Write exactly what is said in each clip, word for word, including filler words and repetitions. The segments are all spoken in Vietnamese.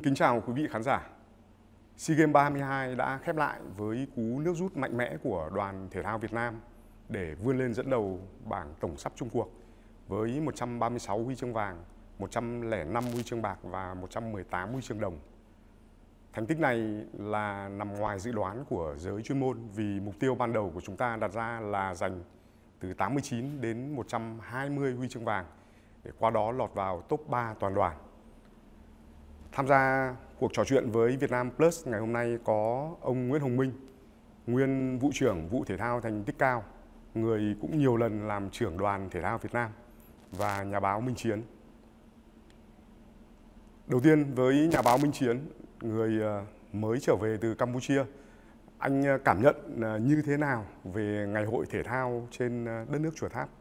kính chào quý vị khán giả. SEA Games ba mươi hai đã khép lại với cú nước rút mạnh mẽ của đoàn thể thao Việt Nam để vươn lên dẫn đầu bảng tổng sắp chung cuộc với một trăm ba mươi sáu huy chương vàng, một trăm lẻ năm huy chương bạc và một trăm mười tám huy chương đồng. Thành tích này là nằm ngoài dự đoán của giới chuyên môn vì mục tiêu ban đầu của chúng ta đặt ra là giành từ tám mươi chín đến một trăm hai mươi huy chương vàng để qua đó lọt vào top ba toàn đoàn. Tham gia cuộc trò chuyện với Vietnam Plus ngày hôm nay có ông Nguyễn Hồng Minh, nguyên vụ trưởng vụ thể thao thành tích cao, người cũng nhiều lần làm trưởng đoàn thể thao Việt Nam, và nhà báo Minh Chiến. Đầu tiên với nhà báo Minh Chiến, người mới trở về từ Campuchia, anh cảm nhận như thế nào về ngày hội thể thao trên đất nước Chùa Tháp?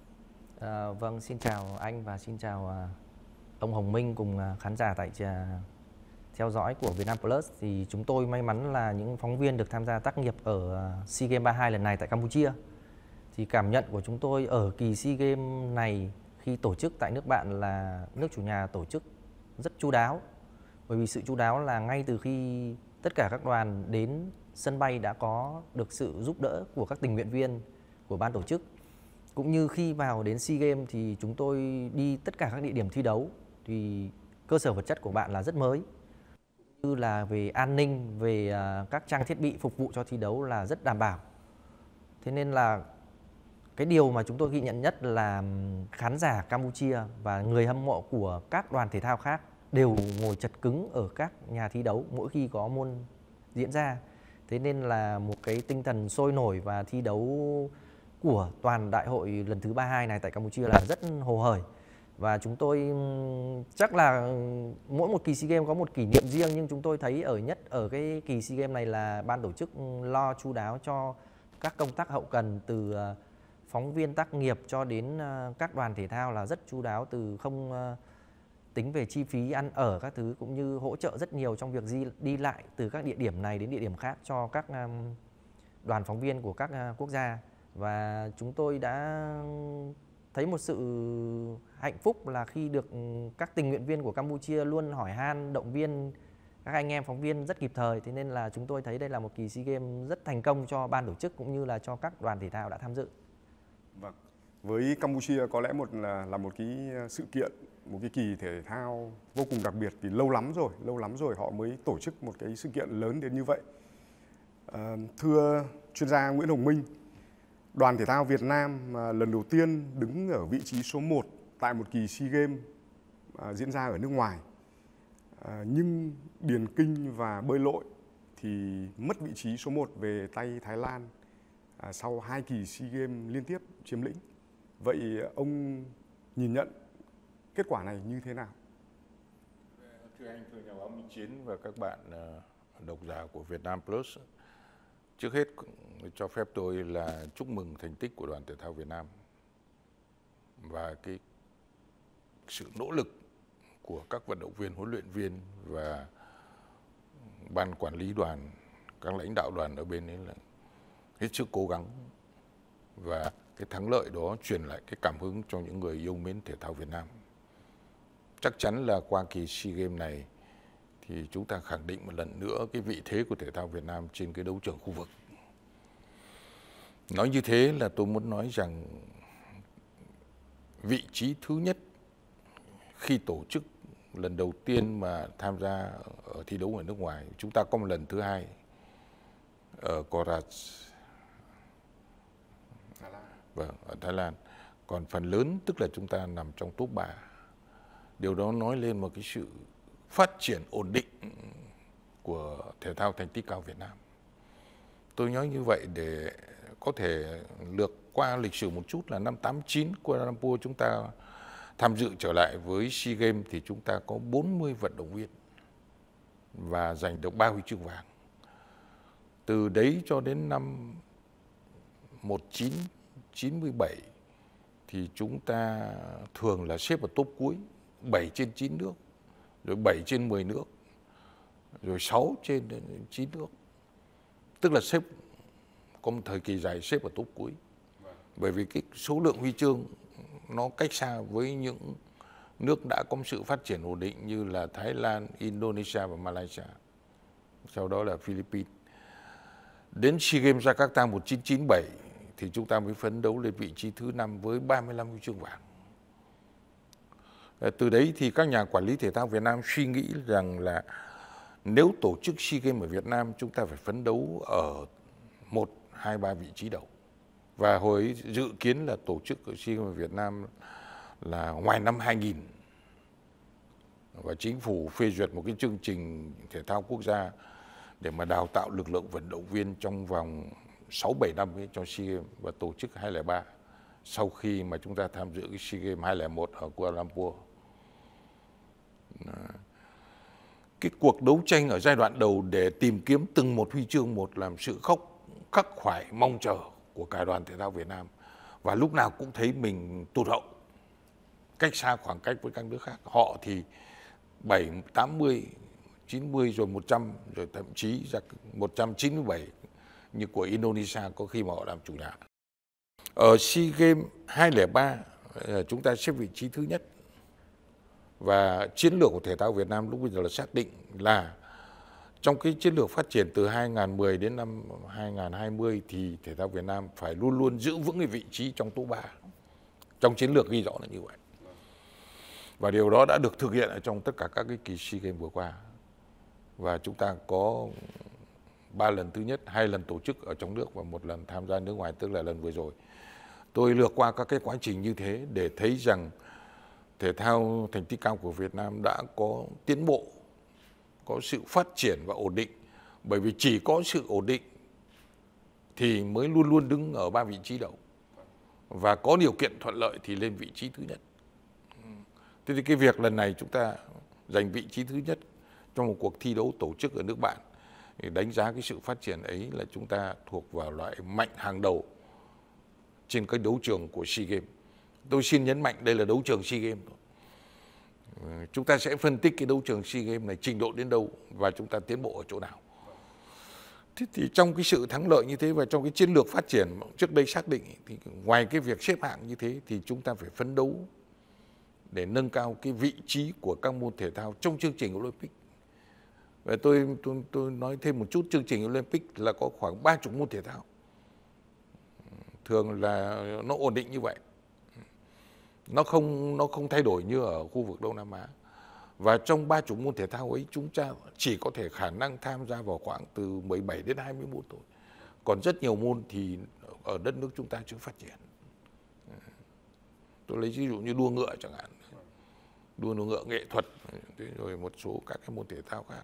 À, vâng, xin chào anh và xin chào ông Hồng Minh cùng khán giả tại theo dõi của Vietnam Plus. Thì chúng tôi may mắn là những phóng viên được tham gia tác nghiệp ở SEA Games ba mươi hai lần này tại Campuchia. Thì cảm nhận của chúng tôi ở kỳ SEA Games này khi tổ chức tại nước bạn là nước chủ nhà tổ chức rất chu đáo. Bởi vì sự chu đáo là ngay từ khi tất cả các đoàn đến sân bay đã có được sự giúp đỡ của các tình nguyện viên của ban tổ chức. Cũng như khi vào đến SEA Games thì chúng tôi đi tất cả các địa điểm thi đấu thì cơ sở vật chất của bạn là rất mới. Như là về an ninh, về các trang thiết bị phục vụ cho thi đấu là rất đảm bảo. Thế nên là cái điều mà chúng tôi ghi nhận nhất là khán giả Campuchia và người hâm mộ của các đoàn thể thao khác đều ngồi chật cứng ở các nhà thi đấu mỗi khi có môn diễn ra. Thế nên là một cái tinh thần sôi nổi và thi đấu của toàn đại hội lần thứ ba mươi hai này tại Campuchia là rất hồ hởi. Và chúng tôi chắc là mỗi một kỳ SEA Games có một kỷ niệm riêng, nhưng chúng tôi thấy ở nhất ở cái kỳ SEA Games này là ban tổ chức lo chu đáo cho các công tác hậu cần, từ phóng viên tác nghiệp cho đến các đoàn thể thao là rất chu đáo, từ không tính về chi phí ăn ở các thứ, cũng như hỗ trợ rất nhiều trong việc di, đi lại từ các địa điểm này đến địa điểm khác cho các đoàn phóng viên của các quốc gia. Và chúng tôi đã thấy một sự hạnh phúc là khi được các tình nguyện viên của Campuchia luôn hỏi han, động viên các anh em phóng viên rất kịp thời. Thế nên là chúng tôi thấy đây là một kỳ SEA Games rất thành công cho ban tổ chức cũng như là cho các đoàn thể thao đã tham dự. Vâng. Với Campuchia có lẽ một là, là một cái sự kiện, một cái kỳ thể thao vô cùng đặc biệt, vì lâu lắm rồi, lâu lắm rồi họ mới tổ chức một cái sự kiện lớn đến như vậy. À, thưa chuyên gia Nguyễn Hồng Minh, đoàn thể thao Việt Nam lần đầu tiên đứng ở vị trí số một tại một kỳ SEA Games à, diễn ra ở nước ngoài. À, nhưng điền kinh và bơi lội thì mất vị trí số một về tay Thái Lan à, sau hai kỳ SEA Games liên tiếp chiếm lĩnh. Vậy ông nhìn nhận kết quả này như thế nào? Thưa anh, thưa nhà báo Minh Chiến và các bạn độc giả của Vietnam Plus, trước hết cho phép tôi là chúc mừng thành tích của đoàn thể thao Việt Nam và cái sự nỗ lực của các vận động viên, huấn luyện viên và ban quản lý đoàn, các lãnh đạo đoàn ở bên ấy là hết sức cố gắng, và cái thắng lợi đó truyền lại cái cảm hứng cho những người yêu mến thể thao Việt Nam. Chắc chắn là qua kỳ SEA Games này thì chúng ta khẳng định một lần nữa cái vị thế của thể thao Việt Nam trên cái đấu trường khu vực. Nói như thế là tôi muốn nói rằng vị trí thứ nhất khi tổ chức lần đầu tiên mà tham gia ở thi đấu ở nước ngoài, chúng ta có một lần thứ hai ở Korat, vâng, ở Thái Lan. Còn phần lớn tức là chúng ta nằm trong top ba. Điều đó nói lên một cái sự phát triển ổn định của thể thao thành tích cao Việt Nam. Tôi nói như vậy để có thể lược qua lịch sử một chút, là năm tám chín Kuala Lumpur chúng ta tham dự trở lại với SEA Games thì chúng ta có bốn mươi vận động viên và giành được ba huy chương vàng. Từ đấy cho đến năm một nghìn chín trăm chín mươi bảy thì chúng ta thường là xếp ở top cuối, bảy trên chín nước, rồi bảy trên mười nước, rồi sáu trên chín nước. Tức là xếp có một thời kỳ dài xếp ở top cuối. Bởi vì cái số lượng huy chương nó cách xa với những nước đã có sự phát triển ổn định như là Thái Lan, Indonesia và Malaysia. Sau đó là Philippines. Đến SEA Games Jakarta một nghìn chín trăm chín mươi bảy thì chúng ta mới phấn đấu lên vị trí thứ năm với ba mươi lăm huy chương vàng. Từ đấy thì các nhà quản lý thể thao Việt Nam suy nghĩ rằng là nếu tổ chức SEA Games ở Việt Nam, chúng ta phải phấn đấu ở một, hai, ba vị trí đầu. Và hồi dự kiến là tổ chức ở SEA Games ở Việt Nam là ngoài năm hai nghìn. Và chính phủ phê duyệt một cái chương trình thể thao quốc gia để mà đào tạo lực lượng vận động viên trong vòng sáu bảy năm ấy cho SEA Games và tổ chức hai không không ba sau khi mà chúng ta tham dự cái SEA Games hai không không một ở Kuala Lumpur. Cái cuộc đấu tranh ở giai đoạn đầu để tìm kiếm từng một huy chương một làm sự khóc khắc khoải mong chờ của cả đoàn thể thao Việt Nam, và lúc nào cũng thấy mình tụt hậu, cách xa khoảng cách với các nước khác. Họ thì bảy, tám mươi, chín mươi rồi một trăm, rồi thậm chí ra một trăm chín mươi bảy như của Indonesia có khi mà họ làm chủ nhà. Ở SEA Games hai không không ba chúng ta xếp vị trí thứ nhất. Và chiến lược của thể thao Việt Nam lúc bây giờ là xác định là trong cái chiến lược phát triển từ hai nghìn không trăm mười đến năm hai nghìn không trăm hai mươi thì thể thao Việt Nam phải luôn luôn giữ vững cái vị trí trong top ba. Trong chiến lược ghi rõ là như vậy. Và điều đó đã được thực hiện ở trong tất cả các cái kỳ SEA Games vừa qua. Và chúng ta có ba lần thứ nhất, hai lần tổ chức ở trong nước và một lần tham gia nước ngoài, tức là lần vừa rồi. Tôi lược qua các cái quá trình như thế để thấy rằng thể thao thành tích cao của Việt Nam đã có tiến bộ, có sự phát triển và ổn định. Bởi vì chỉ có sự ổn định thì mới luôn luôn đứng ở ba vị trí đầu. Và có điều kiện thuận lợi thì lên vị trí thứ nhất. Thế thì cái việc lần này chúng ta giành vị trí thứ nhất trong một cuộc thi đấu tổ chức ở nước bạn, thì đánh giá cái sự phát triển ấy là chúng ta thuộc vào loại mạnh hàng đầu trên cái đấu trường của SEA Games. Tôi xin nhấn mạnh đây là đấu trường SEA Games. Chúng ta sẽ phân tích cái đấu trường SEA Games này trình độ đến đâu và chúng ta tiến bộ ở chỗ nào. Thế thì trong cái sự thắng lợi như thế và trong cái chiến lược phát triển trước đây xác định thì ngoài cái việc xếp hạng như thế thì chúng ta phải phấn đấu để nâng cao cái vị trí của các môn thể thao trong chương trình Olympic. Và tôi, tôi, tôi nói thêm một chút, chương trình Olympic là có khoảng ba mươi môn thể thao. Thường là nó ổn định như vậy. Nó không, nó không thay đổi như ở khu vực Đông Nam Á. Và trong ba mươi môn thể thao ấy chúng ta chỉ có thể khả năng tham gia vào khoảng từ mười bảy đến hai mươi môn thôi. Còn rất nhiều môn thì ở đất nước chúng ta chưa phát triển. Tôi lấy ví dụ như đua ngựa chẳng hạn. Đua ngựa nghệ thuật, rồi một số các cái môn thể thao khác.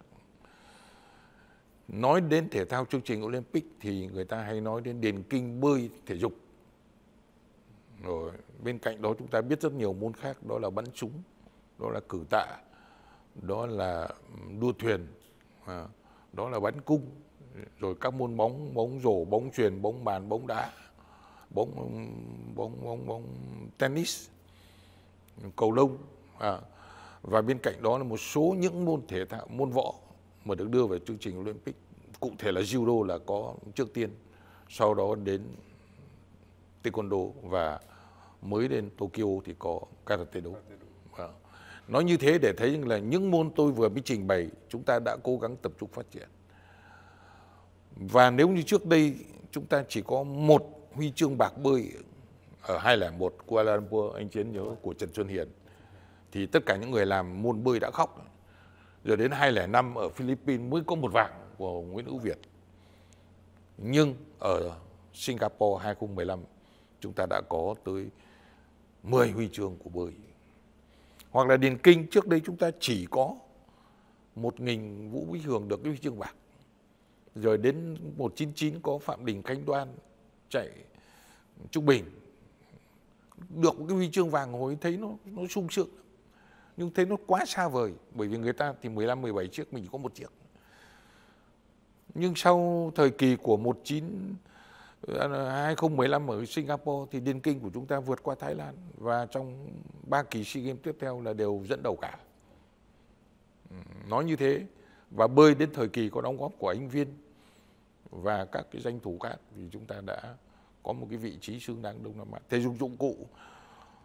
Nói đến thể thao chương trình Olympic thì người ta hay nói đến điền kinh, bơi, thể dục. Rồi bên cạnh đó chúng ta biết rất nhiều môn khác, đó là bắn súng, đó là cử tạ, đó là đua thuyền, đó là bắn cung, rồi các môn bóng, bóng rổ, bóng chuyền, bóng bàn, bóng đá, bóng bóng bóng bóng tennis, cầu lông. À, và bên cạnh đó là một số những môn thể thao, môn võ mà được đưa vào chương trình Olympic. Cụ thể là judo là có trước tiên, sau đó đến taekwondo và mới đến Tokyo thì có karate do. À, nói như thế để thấy là những môn tôi vừa mới trình bày chúng ta đã cố gắng tập trung phát triển. Và nếu như trước đây chúng ta chỉ có một huy chương bạc bơi ở hai không không một Kuala Lumpur, anh Chiến nhớ, của Trần Xuân Hiền, thì tất cả những người làm môn bơi đã khóc. Rồi đến hai không không năm ở Philippines mới có một vàng của Nguyễn Hữu Việt. Nhưng ở Singapore hai không một năm chúng ta đã có tới mười huy chương của bơi. Hoặc là điền kinh, trước đây chúng ta chỉ có một nghìn Vũ Bích Hường được cái huy chương bạc. Rồi đến một chín chín có Phạm Đình Khánh Đoan chạy trung bình được một cái huy chương vàng, hồi thấy nó nó sung sướng. Nhưng thấy nó quá xa vời, bởi vì người ta thì mười lăm, mười bảy chiếc, mình chỉ có một chiếc. Nhưng sau thời kỳ của một chín hai không một năm ở Singapore thì điền kinh của chúng ta vượt qua Thái Lan và trong ba kỳ SEA Games tiếp theo là đều dẫn đầu cả. Nói như thế, và bơi đến thời kỳ có đóng góp của anh Viên và các cái danh thủ khác thì chúng ta đã có một cái vị trí xứng đáng Đông Nam Á. Thể dục dụng cụ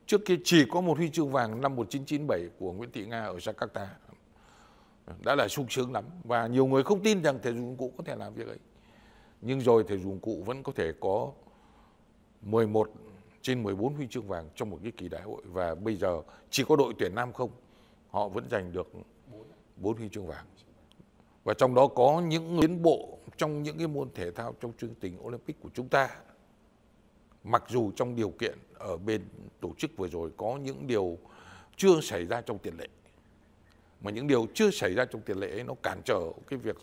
Trước kia chỉ có một huy chương vàng năm một nghìn chín trăm chín mươi bảy của Nguyễn Thị Nga ở Jakarta đã là sung sướng lắm, và nhiều người không tin rằng thể dục dụng cụ có thể làm việc ấy. Nhưng rồi thể dục dụng cụ vẫn có thể có mười một trên mười bốn huy chương vàng trong một cái kỳ đại hội, và bây giờ chỉ có đội tuyển nam không, họ vẫn giành được bốn huy chương vàng. Và trong đó có những tiến bộ trong những cái môn thể thao trong chương trình Olympic của chúng ta. Mặc dù trong điều kiện ở bên tổ chức vừa rồi có những điều chưa xảy ra trong tiền lệ, mà những điều chưa xảy ra trong tiền lệ ấy nó cản trở cái việc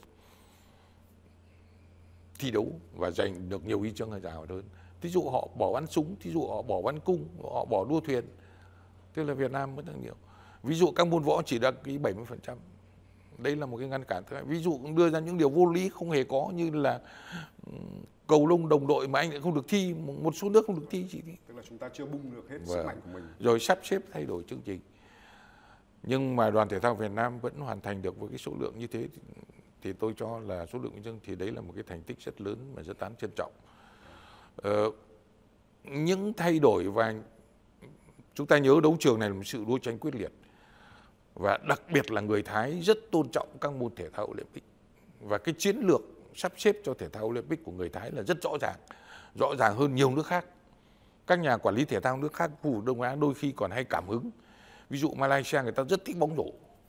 thi đấu và giành được nhiều huy chương hay giàu hơn. Thí dụ họ bỏ bắn súng, thí dụ họ bỏ bắn cung, họ bỏ đua thuyền, tức là Việt Nam mất rất nhiều. Ví dụ các môn võ chỉ đạt cái bảy mươi phần trăm. Đây là một cái ngăn cản thứ hai. Ví dụ cũng đưa ra những điều vô lý không hề có, như là cầu lông đồng đội mà anh lại không được thi, một số nước không được thi chỉ thi. Tức là chúng ta chưa bung được hết Và sức mạnh của mình. rồi sắp xếp thay đổi chương trình. Nhưng mà đoàn thể thao Việt Nam vẫn hoàn thành được với cái số lượng như thế, thì, thì tôi cho là số lượng huy chương thì đấy là một cái thành tích rất lớn và rất đáng trân trọng. Ờ, những thay đổi, và chúng ta nhớ đấu trường này là một sự đua tranh quyết liệt, và đặc biệt là người Thái rất tôn trọng các môn thể thao Olympic, và cái chiến lược sắp xếp cho thể thao Olympic của người Thái là rất rõ ràng, rõ ràng hơn nhiều nước khác. Các nhà quản lý thể thao nước khác khu vực Đông Á đôi khi còn hay cảm hứng. Ví dụ Malaysia người ta rất thích bóng rổ,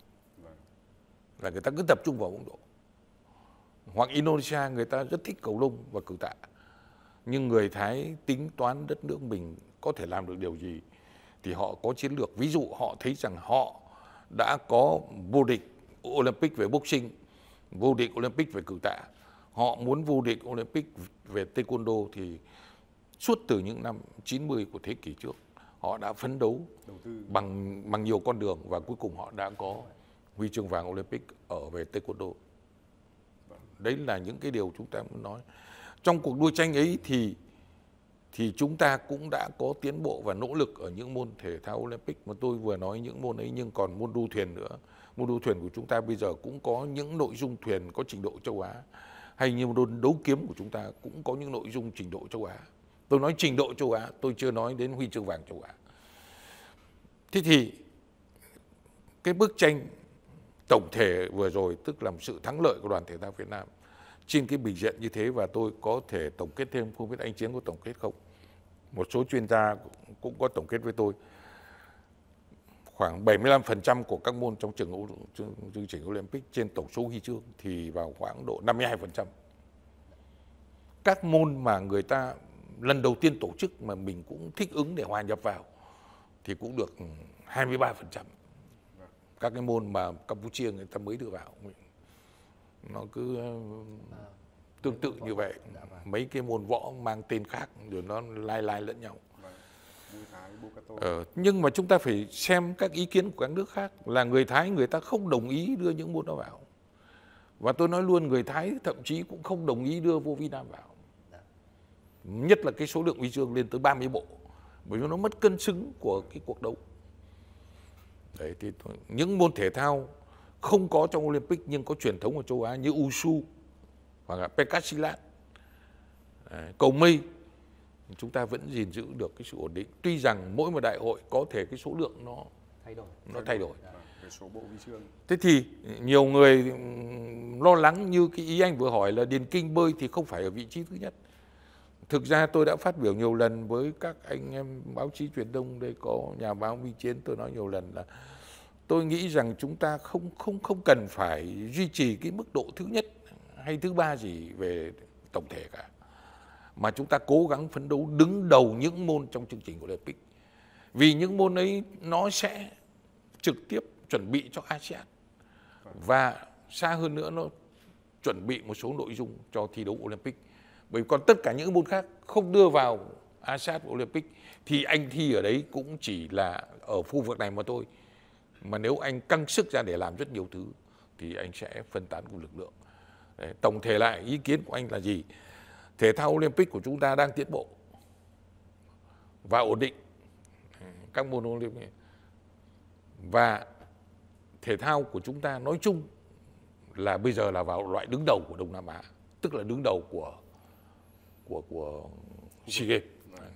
là người ta cứ tập trung vào bóng rổ. Hoặc Indonesia người ta rất thích cầu lông và cử tạ. Nhưng người Thái tính toán đất nước mình có thể làm được điều gì thì họ có chiến lược. Ví dụ họ thấy rằng họ đã có vô địch Olympic về boxing, vô địch Olympic về cử tạ. Họ muốn vô địch Olympic về taekwondo thì suốt từ những năm chín mươi của thế kỷ trước, họ đã phấn đấu bằng bằng nhiều con đường, và cuối cùng họ đã có huy chương vàng Olympic ở về taekwondo. Đấy là những cái điều chúng ta muốn nói. Trong cuộc đua tranh ấy thì thì chúng ta cũng đã có tiến bộ và nỗ lực ở những môn thể thao Olympic mà tôi vừa nói những môn ấy, nhưng còn môn đua thuyền nữa. Môn đua thuyền của chúng ta bây giờ cũng có những nội dung thuyền có trình độ châu Á, hay như môn đấu kiếm của chúng ta cũng có những nội dung trình độ châu Á. Tôi nói trình độ châu Á, tôi chưa nói đến huy chương vàng châu Á. Thế thì cái bức tranh tổng thể vừa rồi tức là một sự thắng lợi của đoàn thể thao Việt Nam trên cái bình diện như thế, và tôi có thể tổng kết thêm, không biết anh Chiến có tổng kết không. Một số chuyên gia cũng có tổng kết với tôi. Khoảng bảy mươi lăm phần trăm của các môn trong trường chương trình Olympic trên tổng số huy chương thì vào khoảng độ năm mươi hai phần trăm. Các môn mà người ta lần đầu tiên tổ chức mà mình cũng thích ứng để hòa nhập vào thì cũng được hai mươi ba phần trăm. Các cái môn mà Campuchia người ta mới đưa vào nó cứ tương tự như vậy. Mấy cái môn võ mang tên khác rồi nó lai lai lẫn nhau. Ờ, nhưng mà chúng ta phải xem các ý kiến của các nước khác. Là người Thái người ta không đồng ý đưa những môn đó vào, và tôi nói luôn người Thái thậm chí cũng không đồng ý đưa vô vi nam vào. Nhất là cái số lượng huy chương lên tới ba mươi bộ, bởi vì nó mất cân xứng của cái cuộc đấu. Đấy, thì những môn thể thao không có trong Olympic nhưng có truyền thống ở châu Á như Wushu hoặc là Pencastilat, cầu mây, chúng ta vẫn gìn giữ được cái sự ổn định. Tuy rằng mỗi một đại hội có thể cái số lượng nó thay đổi, nó thay đổi. Số bộ huy chương. Thế thì nhiều người lo lắng như cái ý anh vừa hỏi là điền kinh bơi thì không phải ở vị trí thứ nhất. Thực ra tôi đã phát biểu nhiều lần với các anh em báo chí truyền thông, đây có nhà báo Minh Chiến, tôi nói nhiều lần là tôi nghĩ rằng chúng ta không không không cần phải duy trì cái mức độ thứ nhất hay thứ ba gì về tổng thể cả, mà chúng ta cố gắng phấn đấu đứng đầu những môn trong chương trình Olympic, vì những môn ấy nó sẽ trực tiếp chuẩn bị cho a sê an, và xa hơn nữa nó chuẩn bị một số nội dung cho thi đấu Olympic. Bởi còn tất cả những môn khác không đưa vào a sê an Olympic thì anh thi ở đấy cũng chỉ là ở khu vực này mà thôi. Mà nếu anh căng sức ra để làm rất nhiều thứ thì anh sẽ phân tán cùng lực lượng. Đấy, tổng thể lại ý kiến của anh là gì? Thể thao Olympic của chúng ta đang tiến bộ và ổn định các môn Olympic, và thể thao của chúng ta nói chung là bây giờ là vào loại đứng đầu của Đông Nam Á, tức là đứng đầu của của của SEA Games.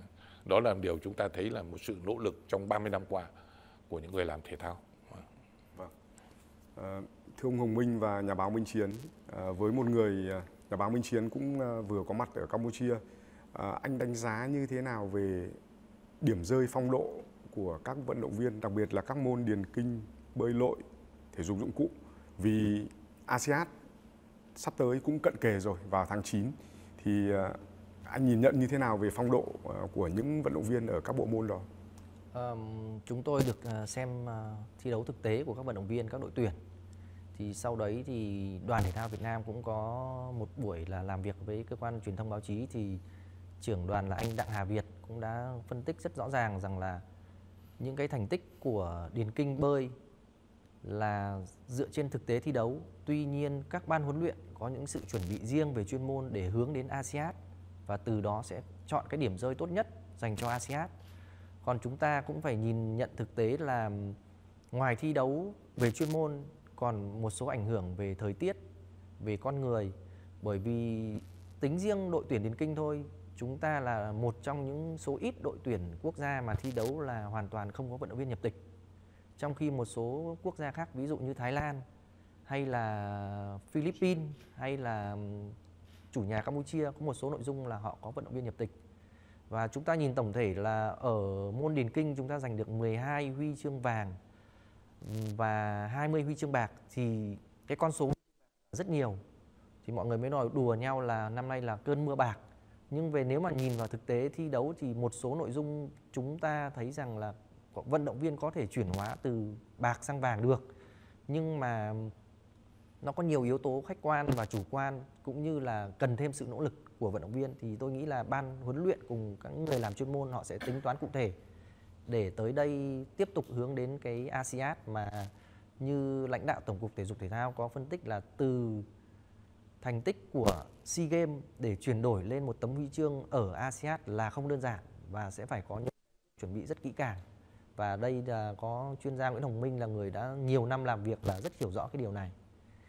Đó là điều chúng ta thấy là một sự nỗ lực trong ba mươi năm qua của những người làm thể thao. Vâng. À, thưa ông Hồng Minh và nhà báo Minh Chiến, à, với một người nhà báo Minh Chiến cũng vừa có mặt ở Campuchia, à, anh đánh giá như thế nào về điểm rơi phong độ của các vận động viên, đặc biệt là các môn điền kinh, bơi lội, thể dục dụng cụ? Vì a sê an sắp tới cũng cận kề rồi, vào tháng chín, thì à, anh nhìn nhận như thế nào về phong độ của những vận động viên ở các bộ môn đó? Um, chúng tôi được uh, xem uh, thi đấu thực tế của các vận động viên, các đội tuyển. Thì sau đấy thì Đoàn Thể thao Việt Nam cũng có một buổi là làm việc với cơ quan truyền thông báo chí, thì trưởng đoàn là anh Đặng Hà Việt cũng đã phân tích rất rõ ràng rằng là những cái thành tích của điền kinh, bơi là dựa trên thực tế thi đấu. Tuy nhiên các ban huấn luyện có những sự chuẩn bị riêng về chuyên môn để hướng đến a sê an và từ đó sẽ chọn cái điểm rơi tốt nhất dành cho a sê an. Còn chúng ta cũng phải nhìn nhận thực tế là ngoài thi đấu về chuyên môn còn một số ảnh hưởng về thời tiết, về con người. Bởi vì tính riêng đội tuyển điền kinh thôi, chúng ta là một trong những số ít đội tuyển quốc gia mà thi đấu là hoàn toàn không có vận động viên nhập tịch. Trong khi một số quốc gia khác, ví dụ như Thái Lan hay là Philippines hay là chủ nhà Campuchia, có một số nội dung là họ có vận động viên nhập tịch. Và chúng ta nhìn tổng thể là ở môn điền kinh chúng ta giành được mười hai huy chương vàng và hai mươi huy chương bạc, thì cái con số rất nhiều. Thì mọi người mới nói đùa nhau là năm nay là cơn mưa bạc. Nhưng về nếu mà nhìn vào thực tế thi đấu thì một số nội dung chúng ta thấy rằng là vận động viên có thể chuyển hóa từ bạc sang vàng được. Nhưng mà nó có nhiều yếu tố khách quan và chủ quan, cũng như là cần thêm sự nỗ lực của vận động viên. Thì tôi nghĩ là ban huấn luyện cùng các người làm chuyên môn họ sẽ tính toán cụ thể để tới đây tiếp tục hướng đến cái a sê an mà như lãnh đạo Tổng cục Thể dục Thể thao có phân tích là từ thành tích của SEA Games để chuyển đổi lên một tấm huy chương ở a sê an là không đơn giản và sẽ phải có những chuẩn bị rất kỹ càng. Và đây là có chuyên gia Nguyễn Hồng Minh là người đã nhiều năm làm việc là rất hiểu rõ cái điều này.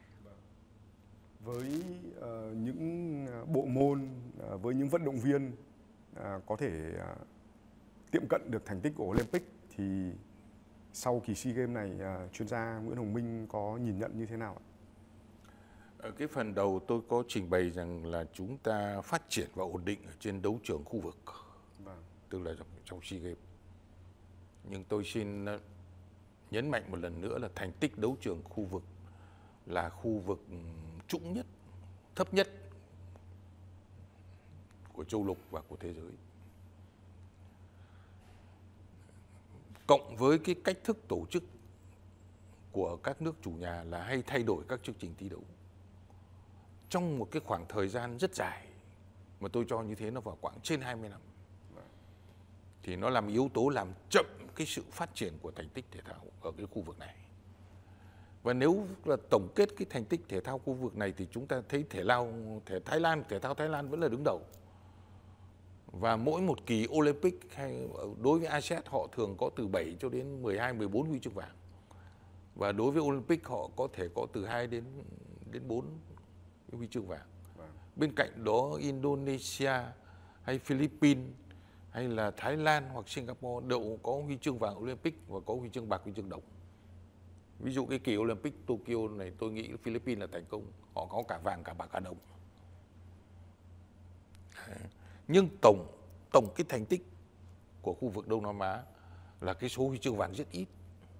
Với uh, những bộ môn, uh, với những vận động viên uh, có thể uh, tiệm cận được thành tích của Olympic, thì sau kỳ SEA Games này uh, chuyên gia Nguyễn Hồng Minh có nhìn nhận như thế nào ạ? Ở cái phần đầu tôi có trình bày rằng là chúng ta phát triển và ổn định ở trên đấu trường khu vực, vâng. Tức là trong SEA Games. Nhưng tôi xin nhấn mạnh một lần nữa là thành tích đấu trường khu vực là khu vực trũng nhất, thấp nhất của châu lục và của thế giới. Cộng với cái cách thức tổ chức của các nước chủ nhà là hay thay đổi các chương trình thi đấu trong một cái khoảng thời gian rất dài, mà tôi cho như thế nó vào khoảng trên hai mươi năm, thì nó làm yếu tố làm chậm cái sự phát triển của thành tích thể thao ở cái khu vực này. Và nếu là tổng kết cái thành tích thể thao khu vực này thì chúng ta thấy thể lao thể Thái Lan, thể thao Thái Lan vẫn là đứng đầu. Và mỗi một kỳ Olympic hay đối với a sê an họ thường có từ bảy cho đến mười hai, mười bốn huy chương vàng. Và đối với Olympic họ có thể có từ hai đến đến bốn huy chương vàng. Vâng. Bên cạnh đó Indonesia hay Philippines hay là Thái Lan hoặc Singapore đều có huy chương vàng Olympic và có huy chương bạc, huy chương đồng. Ví dụ cái kỳ Olympic Tokyo này tôi nghĩ Philippines là thành công, họ có cả vàng, cả bạc, cả đồng. Nhưng tổng tổng cái thành tích của khu vực Đông Nam Á là cái số huy chương vàng rất ít,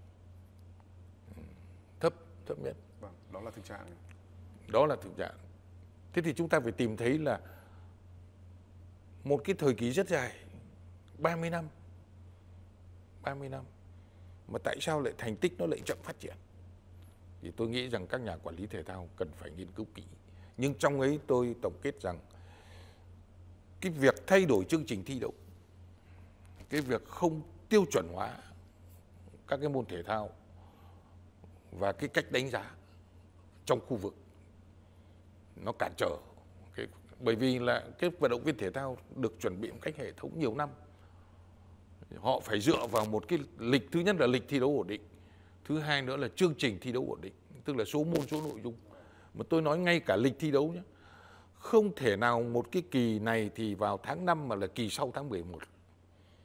thấp thấp nhất. Vâng, đó là thực trạng. Đó là thực trạng. Thế thì chúng ta phải tìm thấy là một cái thời kỳ rất dài, ba mươi năm, ba mươi năm, mà tại sao lại thành tích nó lại chậm phát triển? Thì tôi nghĩ rằng các nhà quản lý thể thao cần phải nghiên cứu kỹ. Nhưng trong ấy tôi tổng kết rằng cái việc thay đổi chương trình thi đấu, cái việc không tiêu chuẩn hóa các cái môn thể thao và cái cách đánh giá trong khu vực nó cản trở. Cái, bởi vì là cái vận động viên thể thao được chuẩn bị một cách hệ thống nhiều năm. Họ phải dựa vào một cái lịch, thứ nhất là lịch thi đấu ổn định, thứ hai nữa là chương trình thi đấu ổn định, tức là số môn, số nội dung. Mà tôi nói ngay cả lịch thi đấu nhé, không thể nào một cái kỳ này thì vào tháng năm mà là kỳ sau tháng mười một.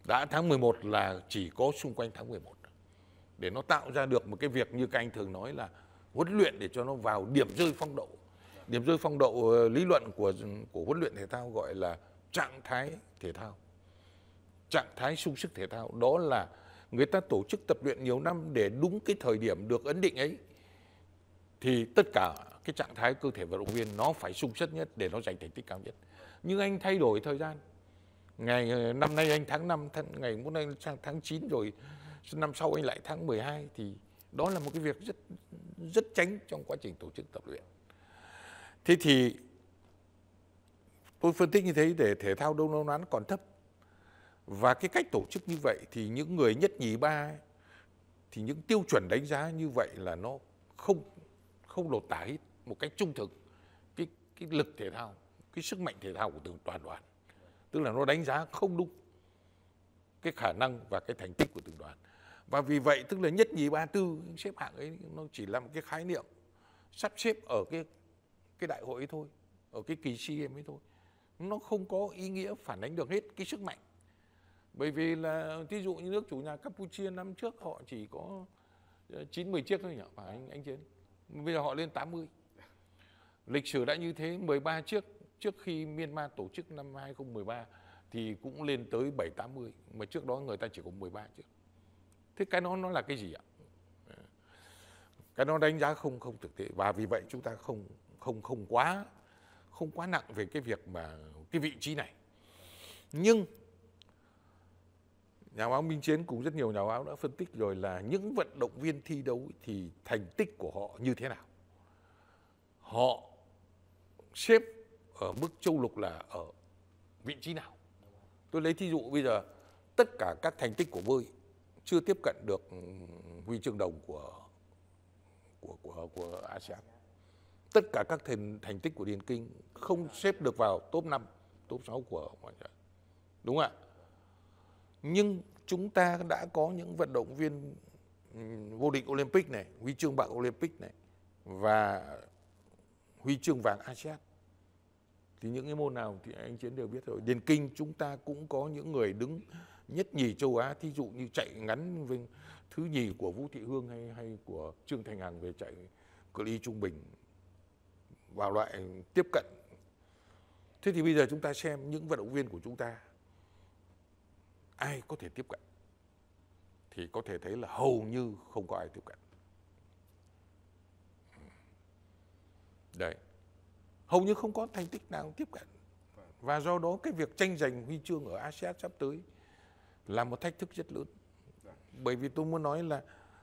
Đã tháng mười một là chỉ có xung quanh tháng mười một để nó tạo ra được một cái việc như các anh thường nói là huấn luyện để cho nó vào điểm rơi phong độ. Điểm rơi phong độ lý luận của của huấn luyện thể thao gọi là trạng thái thể thao, trạng thái sung sức thể thao. Đó là người ta tổ chức tập luyện nhiều năm để đúng cái thời điểm được ấn định ấy thì tất cả cái trạng thái cơ thể vận động viên nó phải sung sức nhất để nó giành thành tích cao nhất. Nhưng anh thay đổi thời gian, ngày năm nay anh tháng năm, ngày hôm nay sang tháng chín rồi, năm sau anh lại tháng mười hai, thì đó là một cái việc rất rất tránh trong quá trình tổ chức tập luyện. Thế thì tôi phân tích như thế để thể thao Đông Nam Á còn thấp. Và cái cách tổ chức như vậy thì những người nhất nhì ba ấy, thì những tiêu chuẩn đánh giá như vậy là nó không không lột tả hết một cách trung thực cái cái lực thể thao, cái sức mạnh thể thao của từng toàn đoàn. Tức là nó đánh giá không đúng cái khả năng và cái thành tích của từng đoàn. Và vì vậy tức là nhất nhì ba tư xếp hạng ấy nó chỉ là một cái khái niệm sắp xếp ở cái cái đại hội ấy thôi, ở cái kỳ SEA Games ấy thôi. Nó không có ý nghĩa phản ánh được hết cái sức mạnh. Bởi vì là ví dụ như nước chủ nhà Campuchia năm trước họ chỉ có chín mươi chiếc thôi nhỉ, phải anh anh Chiến. Bây giờ họ lên tám mươi. Lịch sử đã như thế, mười ba chiếc trước khi Myanmar tổ chức năm hai không một ba thì cũng lên tới bảy tám mươi, mà trước đó người ta chỉ có mười ba chiếc. Thế cái đó nó là cái gì ạ? Cái nó đánh giá không không thực tế, và vì vậy chúng ta không không không quá không quá nặng về cái việc mà cái vị trí này. Nhưng nhà báo Minh Chiến cùng rất nhiều nhà báo đã phân tích rồi là những vận động viên thi đấu thì thành tích của họ như thế nào. Họ xếp ở mức châu lục là ở vị trí nào. Tôi lấy thí dụ bây giờ tất cả các thành tích của bơi chưa tiếp cận được huy chương đồng của của của của a sê an. Tất cả các thành thành tích của điền kinh không xếp được vào top năm, top sáu của mọi người. Đúng không ạ? Nhưng chúng ta đã có những vận động viên vô địch Olympic này, huy chương bạc Olympic này và huy chương vàng a sê an. Thì những cái môn nào thì anh Chiến đều biết rồi. Điền kinh chúng ta cũng có những người đứng nhất nhì châu Á, thí dụ như chạy ngắn với thứ nhì của Vũ Thị Hương hay hay của Trương Thành Hằng về chạy cự ly trung bình vào loại tiếp cận. Thế thì bây giờ chúng ta xem những vận động viên của chúng ta ai có thể tiếp cận thì có thể thấy là hầu như không có ai tiếp cận. Đấy, hầu như không có thành tích nào tiếp cận. Và do đó cái việc tranh giành huy chương ở a sê an sắp tới là một thách thức rất lớn. Bởi vì tôi muốn nói là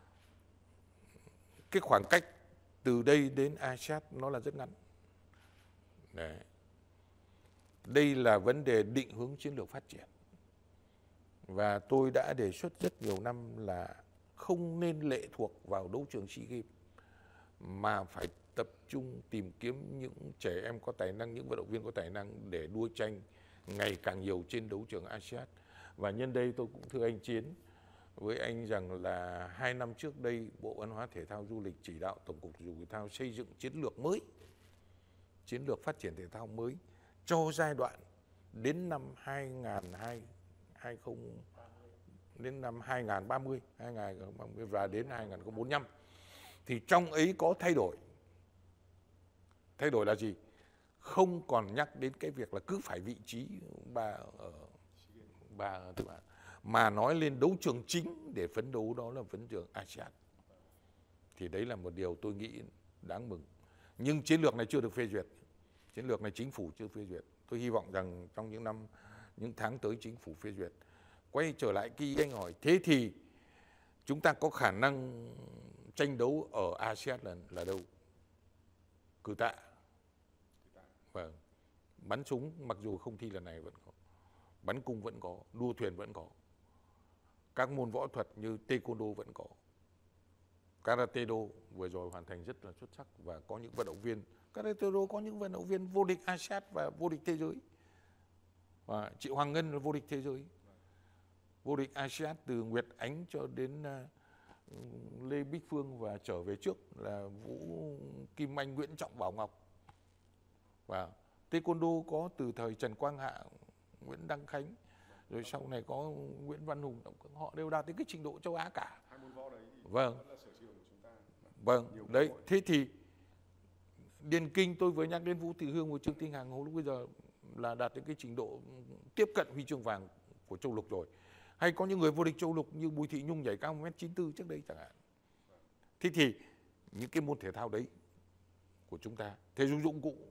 cái khoảng cách từ đây đến a sê an nó là rất ngắn. Đấy. Đây là vấn đề định hướng chiến lược phát triển. Và tôi đã đề xuất rất nhiều năm là không nên lệ thuộc vào đấu trường SEA Games, mà phải tập trung tìm kiếm những trẻ em có tài năng, những vận động viên có tài năng để đua tranh ngày càng nhiều trên đấu trường a sê an. Và nhân đây tôi cũng thưa anh Chiến với anh rằng là hai năm trước đây Bộ Văn hóa Thể thao Du lịch chỉ đạo Tổng cục Thể dục Thể thao xây dựng chiến lược mới, chiến lược phát triển thể thao mới cho giai đoạn đến năm hai nghìn hai mươi đến năm hai nghìn ba mươi, hai nghìn ba mươi và đến hai nghìn bốn mươi lăm. Thì trong ấy có thay đổi. Thay đổi là gì? Không còn nhắc đến cái việc là cứ phải vị trí ba ở ba mà nói lên đấu trường chính để phấn đấu, đó là vấn trường a sê an. Thì đấy là một điều tôi nghĩ đáng mừng. Nhưng chiến lược này chưa được phê duyệt. Chiến lược này chính phủ chưa phê duyệt. Tôi hy vọng rằng trong những năm, những tháng tới chính phủ phê duyệt. Quay trở lại cái anh hỏi, thế thì chúng ta có khả năng tranh đấu ở a sê an là, là đâu? Cử tạ. Vâng. Bắn súng mặc dù không thi lần này vẫn có. Bắn cung vẫn có, đua thuyền vẫn có. Các môn võ thuật như taekwondo vẫn có. Karate do vừa rồi hoàn thành rất là xuất sắc và có những vận động viên Karate do có những vận động viên vô địch a sê an và vô địch thế giới. Và chị Hoàng Ngân là vô địch thế giới. Vô địch a sê an từ Nguyệt Ánh cho đến uh, Lê Bích Phương và trở về trước là Vũ Kim Anh, Nguyễn Trọng Bảo Ngọc. Và taekwondo có từ thời Trần Quang Hạ, Nguyễn Đăng Khánh, rồi sau này có Nguyễn Văn Hùng, họ đều đạt đến cái trình độ châu Á cả. Hai môn võ đấy thì Vâng. vẫn là sở trường của chúng ta. Vâng, đấy, thế thì điền kinh tôi vừa nhắc đến Vũ Thị Hương và Trương Tinh Hằng lúc bây giờ là đạt đến cái trình độ tiếp cận huy chương vàng của châu lục rồi. Hay có những người vô địch châu lục như Bùi Thị Nhung nhảy cao một mét chín tư trước đây chẳng hạn. Thế thì những cái môn thể thao đấy của chúng ta, thể dục dụng cụ,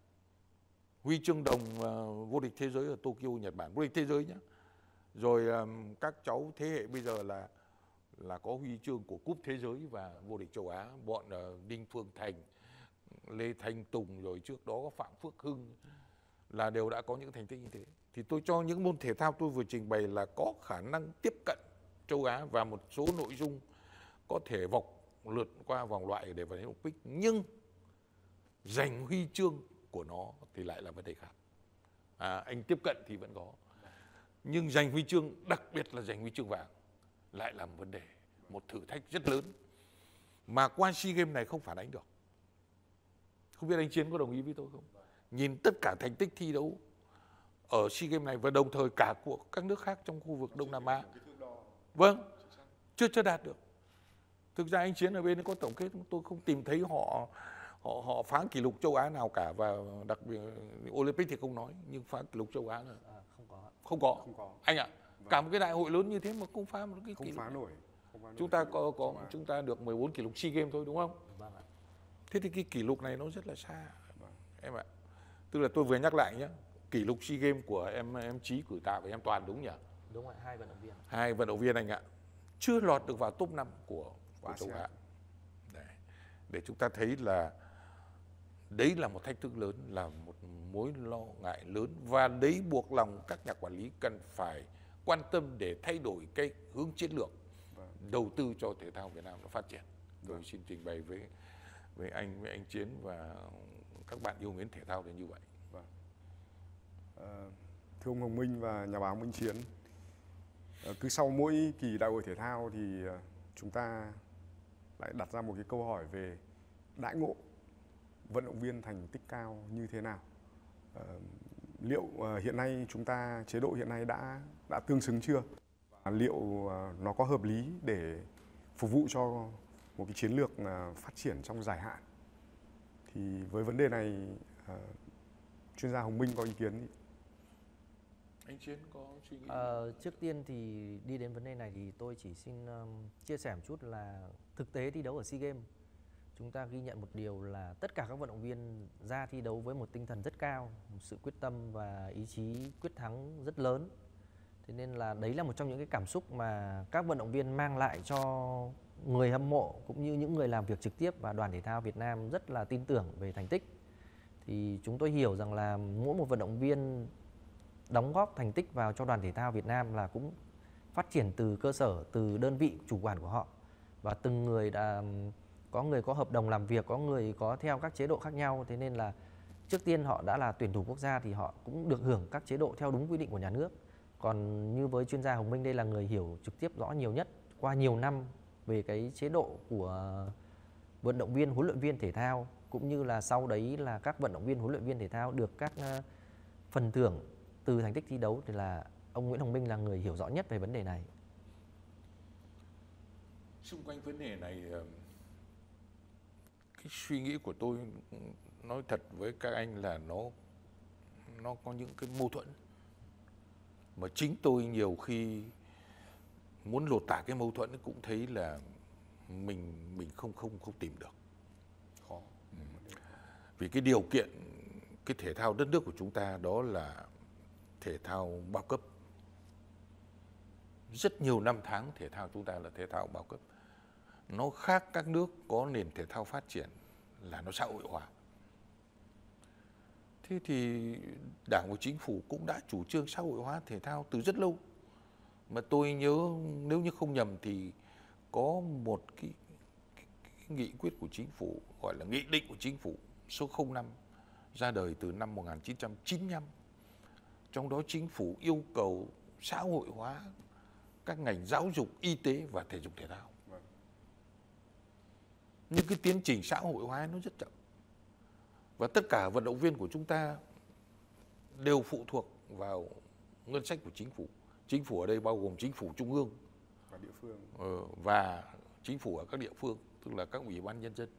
huy chương đồng uh, vô địch thế giới ở Tokyo, Nhật Bản, vô địch thế giới nhé. Rồi um, các cháu thế hệ bây giờ là là có huy chương của cúp thế giới và vô địch châu Á, bọn uh, Đinh Phương Thành, Lê Thanh Tùng, rồi trước đó có Phạm Phước Hưng là đều đã có những thành tích như thế. Thì tôi cho những môn thể thao tôi vừa trình bày là có khả năng tiếp cận châu Á và một số nội dung có thể vọc lượt qua vòng loại để vào đến Olympic, nhưng giành huy chương của nó thì lại là vấn đề khác. À, anh tiếp cận thì vẫn có, nhưng giành huy chương, đặc biệt là giành huy chương vàng lại là một vấn đề, một thử thách rất lớn mà qua SEA Games này không phản ánh được. Không biết anh Chiến có đồng ý với tôi không? Nhìn tất cả thành tích thi đấu ở SEA Games này và đồng thời cả của các nước khác trong khu vực Đông Nam Á, vâng, chưa chưa đạt được. Thực ra anh Chiến ở bên có tổng kết, tôi không tìm thấy họ họ họ phá kỷ lục châu Á nào cả, và đặc biệt Olympic thì không nói, nhưng phá kỷ lục châu Á là À, không có. không có. Không có. Anh ạ, vâng. Cả một cái đại hội lớn như thế mà không phá một cái Không kỷ lục. phá nổi. Không phá nổi Chúng ta kỷ có lục có châu Á. chúng ta được mười bốn kỷ lục SEA Games thôi đúng không? Vâng ạ. Thế thì cái kỷ lục này nó rất là xa. Vâng. Em ạ. Tức là tôi vừa nhắc lại nhé, kỷ lục SEA Games của em em Chí, Cử Tạ và em Toàn đúng nhỉ? Đúng rồi, hai vận động viên. Hai vận động viên anh ạ, chưa lọt được vào top năm của, của châu ASEAN. Á. Đấy. Để chúng ta thấy là đấy là một thách thức lớn, là một mối lo ngại lớn, và đấy buộc lòng các nhà quản lý cần phải quan tâm để thay đổi cái hướng chiến lược, Vâng. đầu tư cho thể thao Việt Nam nó phát triển. Tôi Vâng. xin trình bày với với anh với anh Chiến và các bạn yêu mến thể thao là như vậy. Vâng. Ờ, thưa ông Hồng Minh và nhà báo Minh Chiến, ờ, cứ sau mỗi kỳ đại hội thể thao thì ờ, chúng ta lại đặt ra một cái câu hỏi về đãi ngộ vận động viên thành tích cao như thế nào. Ờ, liệu ờ, hiện nay chúng ta, chế độ hiện nay đã đã tương xứng chưa? Và liệu ờ, nó có hợp lý để phục vụ cho một cái chiến lược ờ, phát triển trong dài hạn? Thì với vấn đề này, ờ, chuyên gia Hồng Minh có ý kiến gì? Anh Chiến có suy nghĩ? Ờ, trước tiên thì đi đến vấn đề này thì tôi chỉ xin um, chia sẻ một chút là thực tế thi đấu ở SEA Games, chúng ta ghi nhận một điều là tất cả các vận động viên ra thi đấu với một tinh thần rất cao, một sự quyết tâm và ý chí quyết thắng rất lớn. Thế nên là đấy là một trong những cái cảm xúc mà các vận động viên mang lại cho người hâm mộ cũng như những người làm việc trực tiếp và đoàn thể thao Việt Nam rất là tin tưởng về thành tích. Thì chúng tôi hiểu rằng là mỗi một vận động viên đóng góp thành tích vào cho đoàn thể thao Việt Nam là cũng phát triển từ cơ sở, từ đơn vị chủ quản của họ, và từng người đã có người có hợp đồng làm việc, có người có theo các chế độ khác nhau. Thế nên là trước tiên họ đã là tuyển thủ quốc gia thì họ cũng được hưởng các chế độ theo đúng quy định của nhà nước. Còn như với chuyên gia Hồng Minh, đây là người hiểu trực tiếp rõ nhiều nhất qua nhiều năm về cái chế độ của vận động viên, huấn luyện viên thể thao, cũng như là sau đấy là các vận động viên, huấn luyện viên thể thao được các phần thưởng từ thành tích thi đấu, thì là ông Nguyễn Hồng Minh là người hiểu rõ nhất về vấn đề này. Xung quanh vấn đề này, cái suy nghĩ của tôi nói thật với các anh là nó nó có những cái mâu thuẫn mà chính tôi nhiều khi muốn lột tả cái mâu thuẫn cũng thấy là mình mình không không không tìm được. Khó. Ừ. Vì cái điều kiện, cái thể thao đất nước của chúng ta đó là thể thao bao cấp. Rất nhiều năm tháng thể thao chúng ta là thể thao bao cấp. Nó khác các nước có nền thể thao phát triển là nó xã hội hóa. Thế thì Đảng và Chính phủ cũng đã chủ trương xã hội hóa thể thao từ rất lâu. Mà tôi nhớ nếu như không nhầm thì có một cái, cái, cái nghị quyết của Chính phủ, gọi là nghị định của Chính phủ số không năm ra đời từ năm một nghìn chín trăm chín mươi lăm. Trong đó Chính phủ yêu cầu xã hội hóa các ngành giáo dục, y tế và thể dục thể thao. Vâng. Nhưng cái tiến trình xã hội hóa nó rất chậm. Và tất cả vận động viên của chúng ta đều phụ thuộc vào ngân sách của chính phủ. Chính phủ ở đây bao gồm chính phủ trung ương và địa phương ờ, và chính phủ ở các địa phương, tức là các ủy ban nhân dân.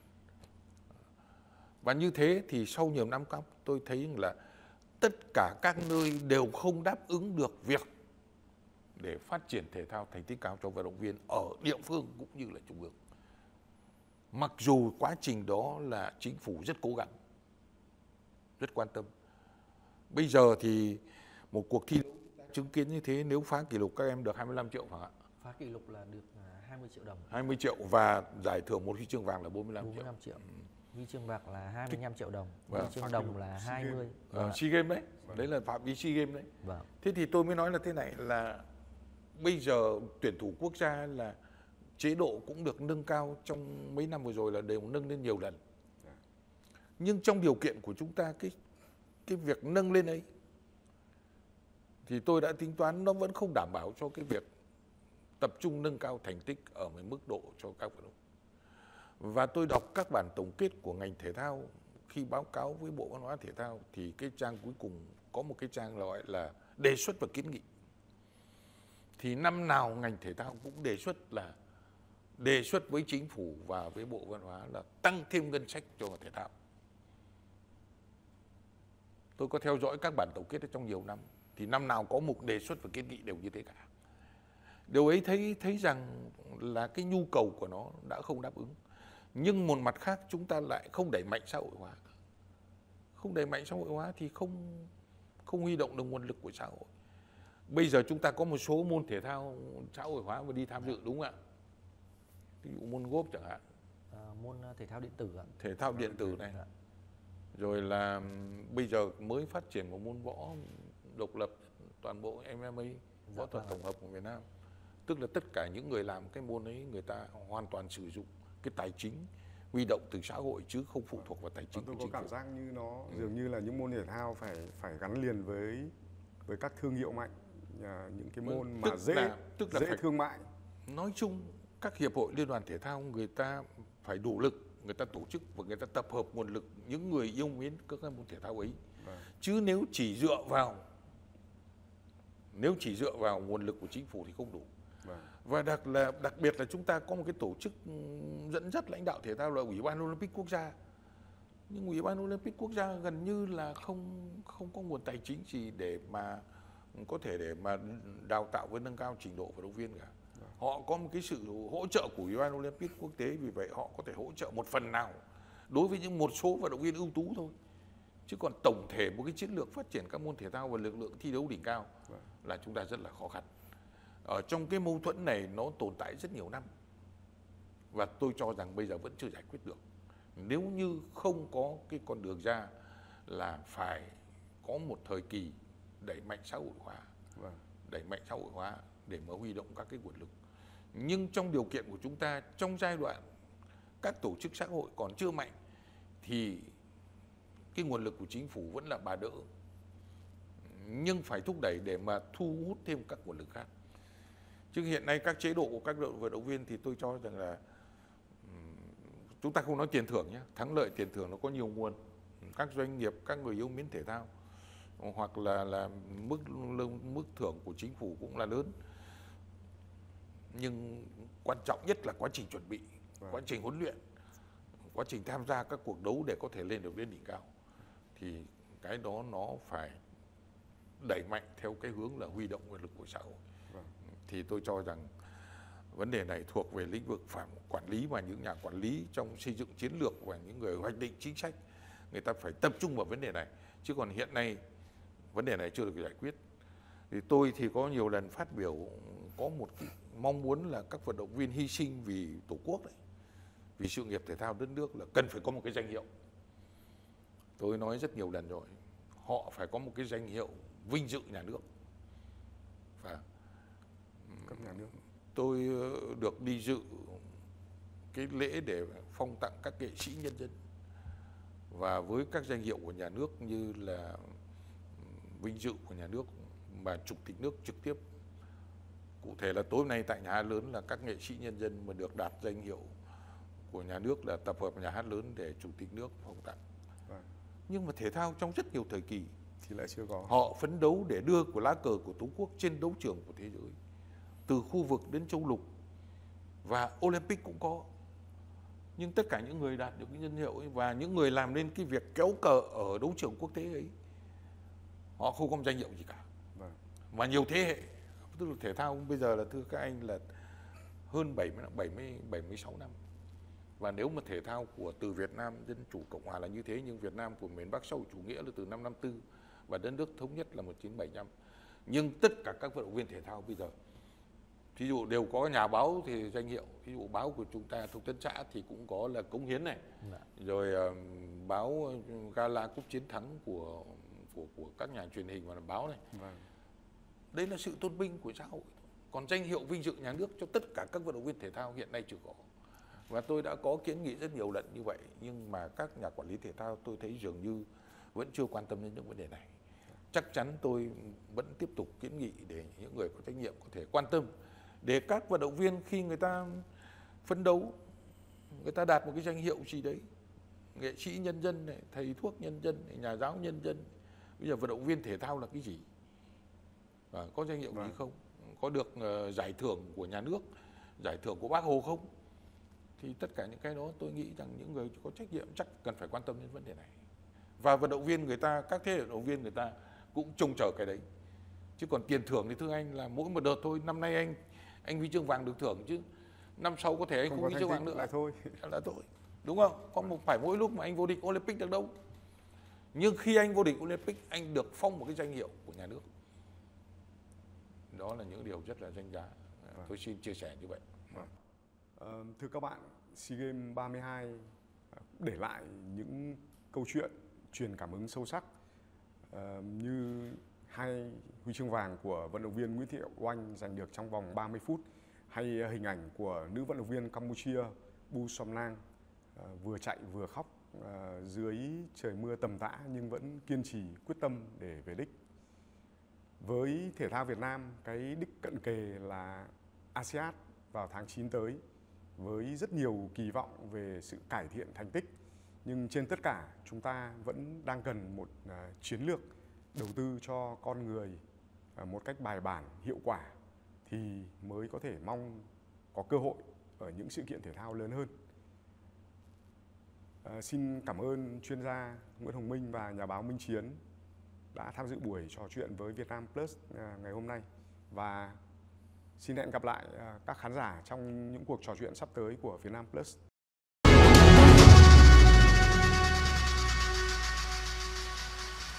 Và như thế thì sau nhiều năm cấp tôi thấy là tất cả các nơi đều không đáp ứng được việc để phát triển thể thao thành tích cao cho vận động viên ở địa phương cũng như là trung ương. Mặc dù quá trình đó là chính phủ rất cố gắng, rất quan tâm. Bây giờ thì một cuộc thi chứng kiến như thế, nếu phá kỷ lục các em được hai mươi lăm triệu phải không ạ? Phá kỷ lục là được hai mươi triệu đồng. hai mươi triệu và giải thưởng một huy chương vàng là bốn mươi lăm triệu. bốn mươi lăm triệu. Huy chương bạc là hai mươi lăm triệu đồng. Vâng. Huy chương đồng là hai mươi. Ờ, SEA Games đấy. Vâng. Đấy là phạm vi SEA Games đấy. Vâng. Thế thì tôi mới nói là thế này, là bây giờ tuyển thủ quốc gia là chế độ cũng được nâng cao trong mấy năm vừa rồi, là đều nâng lên nhiều lần. Nhưng trong điều kiện của chúng ta, cái cái việc nâng lên ấy thì tôi đã tính toán nó vẫn không đảm bảo cho cái việc tập trung nâng cao thành tích ở một mức độ cho các vận động. Và tôi đọc các bản tổng kết của ngành thể thao khi báo cáo với Bộ Văn hóa Thể thao thì cái trang cuối cùng có một cái trang gọi là đề xuất và kiến nghị. Thì năm nào ngành thể thao cũng đề xuất là đề xuất với chính phủ và với Bộ Văn hóa là tăng thêm ngân sách cho thể thao. Tôi có theo dõi các bản tổng kết trong nhiều năm thì năm nào có một đề xuất và kiến nghị đều như thế cả. Điều ấy thấy thấy rằng là cái nhu cầu của nó đã không đáp ứng. Nhưng một mặt khác chúng ta lại không đẩy mạnh xã hội hóa. Không đẩy mạnh xã hội hóa thì không không huy động được nguồn lực của xã hội. Bây giờ chúng ta có một số môn thể thao xã hội hóa và đi tham dự, đúng không ạ? Ví dụ môn golf chẳng hạn. À, môn thể thao điện tử ạ. Thể thao điện tử này. Dạ. Rồi là bây giờ mới phát triển một môn võ độc lập toàn bộ em em a, võ thuật tổng hợp của Việt Nam. Tức là tất cả những người làm cái môn ấy người ta hoàn toàn sử dụng cái tài chính huy động từ xã hội chứ không phụ thuộc vào tài chính. Tôi có cảm giác như nó dường như là những môn thể thao phải phải gắn liền với với các thương hiệu mạnh, những cái môn mà dễ là, tức là dễ phải, thương mại. Nói chung các hiệp hội liên đoàn thể thao người ta phải đủ lực, người ta tổ chức và người ta tập hợp nguồn lực những người yêu mến các môn thể thao ấy. Vâng. Chứ nếu chỉ dựa vào nếu chỉ dựa vào nguồn lực của chính phủ thì không đủ. Vâng. Và đặc là đặc biệt là chúng ta có một cái tổ chức dẫn dắt lãnh đạo thể thao là Ủy ban Olympic quốc gia. Nhưng Ủy ban Olympic quốc gia gần như là không không có nguồn tài chính gì để mà có thể để mà đào tạo với nâng cao trình độ vận động viên cả. Vâng. Họ có một cái sự hỗ trợ của Ủy ban Olympic quốc tế, vì vậy họ có thể hỗ trợ một phần nào đối với những một số vận động viên ưu tú thôi. Chứ còn tổng thể một cái chiến lược phát triển các môn thể thao và lực lượng thi đấu đỉnh cao vâng. là chúng ta rất là khó khăn. Ở trong cái mâu thuẫn này nó tồn tại rất nhiều năm. Và tôi cho rằng bây giờ vẫn chưa giải quyết được. Nếu như không có cái con đường ra là phải có một thời kỳ đẩy mạnh xã hội hóa, vâng. đẩy mạnh xã hội hóa để mà huy động các cái nguồn lực. Nhưng trong điều kiện của chúng ta, trong giai đoạn các tổ chức xã hội còn chưa mạnh thì cái nguồn lực của chính phủ vẫn là bà đỡ. Nhưng phải thúc đẩy để mà thu hút thêm các nguồn lực khác. Chứ hiện nay các chế độ của các vận động viên thì tôi cho rằng là chúng ta không nói tiền thưởng nhé, thắng lợi tiền thưởng nó có nhiều nguồn. Các doanh nghiệp, các người yêu mến thể thao hoặc là là mức lương mức thưởng của chính phủ cũng là lớn. Nhưng quan trọng nhất là quá trình chuẩn bị, quá trình huấn luyện, quá trình tham gia các cuộc đấu để có thể lên được đến đỉnh cao. Thì cái đó nó phải đẩy mạnh theo cái hướng là huy động nguồn lực của xã hội. Vâng. Thì tôi cho rằng vấn đề này thuộc về lĩnh vực phải quản lý, và những nhà quản lý trong xây dựng chiến lược và những người hoạch định chính sách người ta phải tập trung vào vấn đề này. Chứ còn hiện nay vấn đề này chưa được giải quyết. Thì tôi thì có nhiều lần phát biểu có một cái mong muốn là các vận động viên hy sinh vì Tổ quốc đấy, vì sự nghiệp thể thao đất nước là cần phải có một cái danh hiệu. Tôi nói rất nhiều lần rồi, họ phải có một cái danh hiệu vinh dự nhà nước. Và cấp nhà nước. Tôi được đi dự cái lễ để phong tặng các nghệ sĩ nhân dân và với các danh hiệu của nhà nước như là vinh dự của nhà nước mà Chủ tịch nước trực tiếp. Cụ thể là tối hôm nay tại nhà hát lớn là các nghệ sĩ nhân dân mà được đạt danh hiệu của nhà nước là tập hợp nhà hát lớn để Chủ tịch nước phong tặng. Vâng. Nhưng mà thể thao trong rất nhiều thời kỳ thì lại chưa có. Họ phấn đấu để đưa của lá cờ của Tổ quốc trên đấu trường của thế giới, từ khu vực đến châu lục, và Olympic cũng có. Nhưng tất cả những người đạt được cái danh hiệu ấy, và những người làm nên cái việc kéo cờ ở đấu trường quốc tế ấy, họ không có danh hiệu gì cả. Vâng. Và nhiều thế hệ, tức là thể thao bây giờ là thưa các anh là hơn bảy mươi, bảy mươi, bảy mươi sáu năm. Và nếu mà thể thao của từ Việt Nam Dân Chủ Cộng Hòa là như thế, nhưng Việt Nam của miền Bắc xã hội chủ nghĩa là từ năm năm tư và đất nước thống nhất là một nghìn chín trăm bảy mươi lăm. Nhưng tất cả các vận động viên thể thao bây giờ, ví dụ đều có nhà báo thì danh hiệu, ví dụ báo của chúng ta Thông tấn xã thì cũng có là cống hiến này, dạ. Rồi uh, báo gala cúp chiến thắng của của của các nhà truyền hình và làm báo này. Vâng. Đây là sự tôn vinh của xã hội. Còn danh hiệu vinh dự nhà nước cho tất cả các vận động viên thể thao hiện nay chưa có. Và tôi đã có kiến nghị rất nhiều lần như vậy, nhưng mà các nhà quản lý thể thao tôi thấy dường như vẫn chưa quan tâm đến những vấn đề này. Chắc chắn tôi vẫn tiếp tục kiến nghị để những người có trách nhiệm có thể quan tâm, để các vận động viên khi người ta phấn đấu, người ta đạt một cái danh hiệu gì đấy, nghệ sĩ nhân dân này, thầy thuốc nhân dân này, nhà giáo nhân dân. Bây giờ vận động viên thể thao là cái gì? À, có danh hiệu vâng. gì không? Có được uh, giải thưởng của nhà nước, giải thưởng của Bác Hồ không? Thì tất cả những cái đó tôi nghĩ rằng những người có trách nhiệm chắc cần phải quan tâm đến vấn đề này. Và vận động viên người ta, các thế hệ vận động viên người ta cũng trông chờ cái đấy. Chứ còn tiền thưởng thì thưa anh là mỗi một đợt thôi. Năm nay anh anh huy chương vàng được thưởng, chứ năm sau có thể anh không, không huy chương vàng nữa là thôi. Là thôi. Đúng không? Có một phải mỗi lúc mà anh vô địch Olympic được đâu. Nhưng khi anh vô địch Olympic, anh được phong một cái danh hiệu của nhà nước. Đó là những điều rất là danh giá. Vâng. Tôi xin chia sẻ như vậy. Vâng. À, thưa các bạn, SEA Games ba mươi hai để lại những câu chuyện truyền cảm hứng sâu sắc, à, như hai huy chương vàng của vận động viên Nguyễn Thị Oanh giành được trong vòng ba mươi phút, hay hình ảnh của nữ vận động viên Campuchia Bu Somnang à, vừa chạy vừa khóc à, dưới trời mưa tầm tã nhưng vẫn kiên trì quyết tâm để về đích. Với thể thao Việt Nam, cái đích cận kề là a sê an vào tháng chín tới, với rất nhiều kỳ vọng về sự cải thiện thành tích. Nhưng trên tất cả, chúng ta vẫn đang cần một uh, chiến lược đầu tư cho con người uh, một cách bài bản, hiệu quả, thì mới có thể mong có cơ hội ở những sự kiện thể thao lớn hơn. Uh, xin cảm ơn chuyên gia Nguyễn Hồng Minh và nhà báo Minh Chiến đã tham dự buổi trò chuyện với Vietnam Plus uh, ngày hôm nay. Và xin hẹn gặp lại uh, các khán giả trong những cuộc trò chuyện sắp tới của Vietnam Plus.